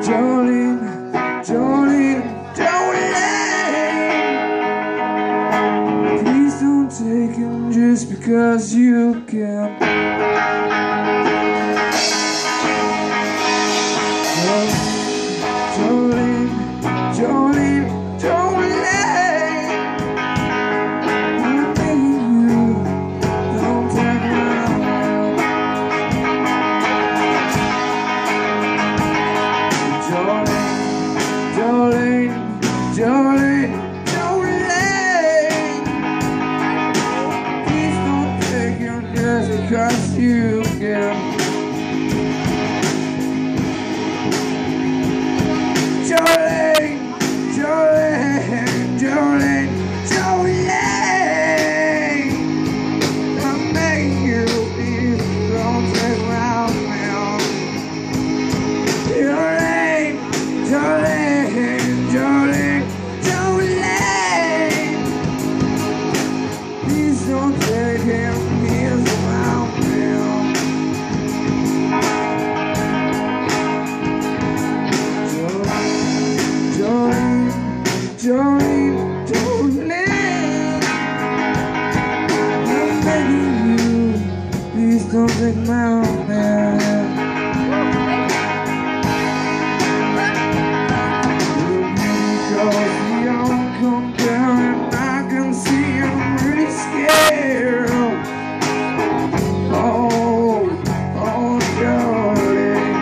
Jolene, Jolene, Jolene, please don't take him just because you can. Jolene, Jolene, Jolene, I'm begging you, don't take my hand. Jolene, Jolene, Jolene, please don't take him just because you can. Jolene, Jolene, Jolene, Jolene, I'm begging you, please don't take my hand. Jolene, Jolene, Jolene, Jolene, please don't take him, he's around me. Jolene, Jolene, I'm begging you, please don't take my hand. Because the young come down and I can see I'm really scared. Oh, oh, Jolene.